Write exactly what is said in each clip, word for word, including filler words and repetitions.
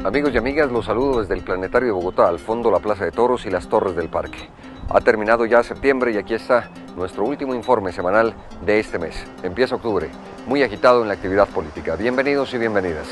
Amigos y amigas, los saludo desde el Planetario de Bogotá, al fondo la Plaza de Toros y las Torres del Parque. Ha terminado ya septiembre y aquí está nuestro último informe semanal de este mes. Empieza octubre, muy agitado en la actividad política. Bienvenidos y bienvenidas.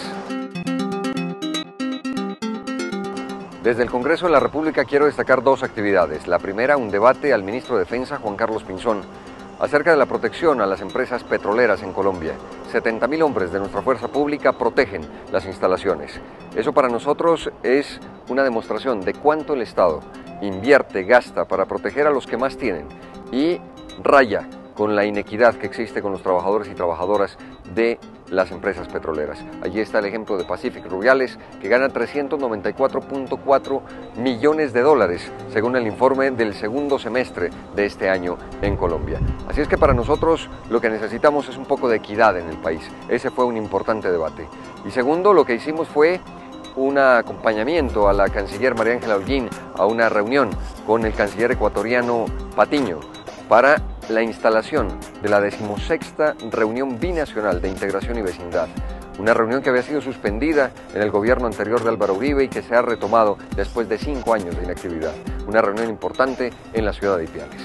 Desde el Congreso de la República quiero destacar dos actividades. La primera, un debate al ministro de Defensa, Juan Carlos Pinzón, acerca de la protección a las empresas petroleras en Colombia. setenta mil hombres de nuestra fuerza pública protegen las instalaciones. Eso para nosotros es una demostración de cuánto el Estado invierte, gasta para proteger a los que más tienen y raya con la inequidad que existe con los trabajadores y trabajadoras de las empresas petroleras. Allí está el ejemplo de Pacific Rubiales, que gana trescientos noventa y cuatro punto cuatro millones de dólares, según el informe del segundo semestre de este año en Colombia. Así es que para nosotros lo que necesitamos es un poco de equidad en el país. Ese fue un importante debate. Y segundo, lo que hicimos fue un acompañamiento a la canciller María Ángela Holguín a una reunión con el canciller ecuatoriano Patiño para la instalación de la decimosexta reunión binacional de integración y vecindad. Una reunión que había sido suspendida en el gobierno anterior de Álvaro Uribe y que se ha retomado después de cinco años de inactividad. Una reunión importante en la ciudad de Ipiales.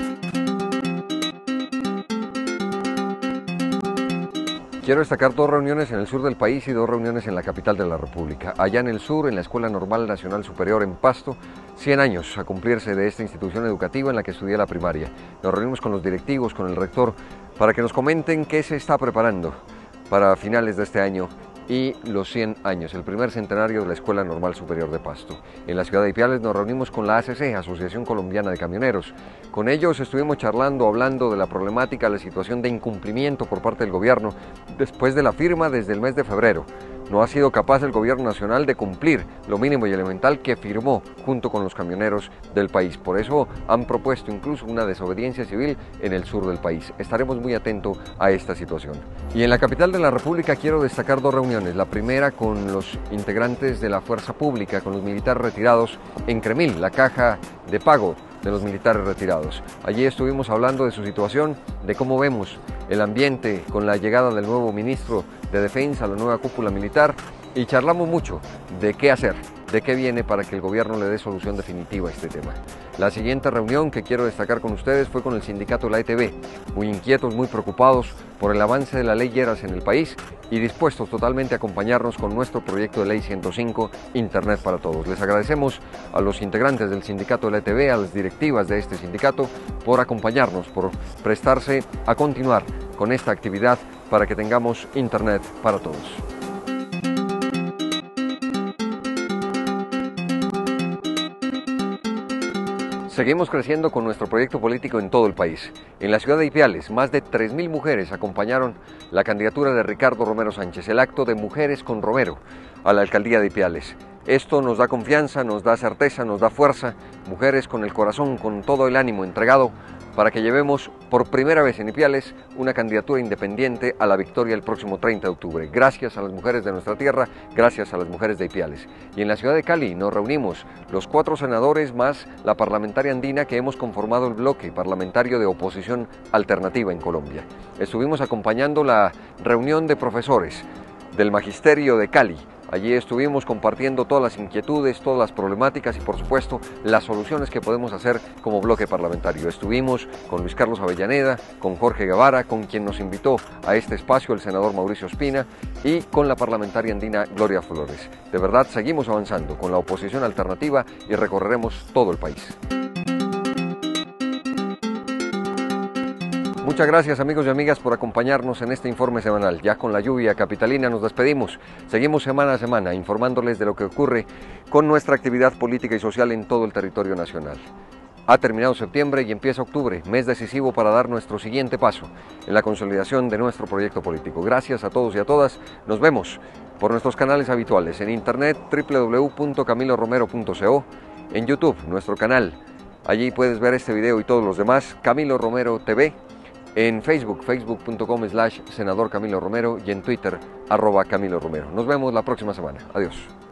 Quiero destacar dos reuniones en el sur del país y dos reuniones en la capital de la República. Allá en el sur, en la Escuela Normal Nacional Superior en Pasto, cien años a cumplirse de esta institución educativa en la que estudié la primaria. Nos reunimos con los directivos, con el rector, para que nos comenten qué se está preparando para finales de este año y los cien años, el primer centenario de la Escuela Normal Superior de Pasto. En la ciudad de Ipiales nos reunimos con la A C C, Asociación Colombiana de Camioneros. Con ellos estuvimos charlando, hablando de la problemática, la situación de incumplimiento por parte del gobierno después de la firma desde el mes de febrero. No ha sido capaz el gobierno nacional de cumplir lo mínimo y elemental que firmó junto con los camioneros del país. Por eso han propuesto incluso una desobediencia civil en el sur del país. Estaremos muy atentos a esta situación. Y en la capital de la República quiero destacar dos reuniones. La primera con los integrantes de la fuerza pública, con los militares retirados en Cremil, la caja de pago de los militares retirados. Allí estuvimos hablando de su situación, de cómo vemos el ambiente con la llegada del nuevo ministro de Defensa, la nueva cúpula militar, y charlamos mucho de qué hacer, de qué viene para que el gobierno le dé solución definitiva a este tema. La siguiente reunión que quiero destacar con ustedes fue con el sindicato de la E T V, muy inquietos, muy preocupados por el avance de la ley Lleras en el país y dispuestos totalmente a acompañarnos con nuestro proyecto de ley ciento cinco, Internet para Todos. Les agradecemos a los integrantes del sindicato de la E T V, a las directivas de este sindicato, por acompañarnos, por prestarse a continuar con esta actividad para que tengamos Internet para todos. Seguimos creciendo con nuestro proyecto político en todo el país. En la ciudad de Ipiales, más de tres mil mujeres acompañaron la candidatura de Ricardo Romero Sánchez, el acto de Mujeres con Romero, a la alcaldía de Ipiales. Esto nos da confianza, nos da certeza, nos da fuerza, mujeres con el corazón, con todo el ánimo entregado, para que llevemos por primera vez en Ipiales una candidatura independiente a la victoria el próximo treinta de octubre. Gracias a las mujeres de nuestra tierra, gracias a las mujeres de Ipiales. Y en la ciudad de Cali nos reunimos los cuatro senadores más la parlamentaria andina que hemos conformado el bloque parlamentario de oposición alternativa en Colombia. Estuvimos acompañando la reunión de profesores del Magisterio de Cali. Allí estuvimos compartiendo todas las inquietudes, todas las problemáticas y por supuesto las soluciones que podemos hacer como bloque parlamentario. Estuvimos con Luis Carlos Avellaneda, con Jorge Guevara, con quien nos invitó a este espacio el senador Mauricio Espina y con la parlamentaria andina Gloria Flores. De verdad seguimos avanzando con la oposición alternativa y recorreremos todo el país. Muchas gracias amigos y amigas por acompañarnos en este informe semanal. Ya con la lluvia capitalina nos despedimos. Seguimos semana a semana informándoles de lo que ocurre con nuestra actividad política y social en todo el territorio nacional. Ha terminado septiembre y empieza octubre, mes decisivo para dar nuestro siguiente paso en la consolidación de nuestro proyecto político. Gracias a todos y a todas. Nos vemos por nuestros canales habituales en internet w w w punto camilo romero punto co, en YouTube, nuestro canal. Allí puedes ver este video y todos los demás, Camilo Romero T V. En Facebook, facebook punto com slash senador Camilo Romero y en Twitter, arroba Camilo Romero. Nos vemos la próxima semana. Adiós.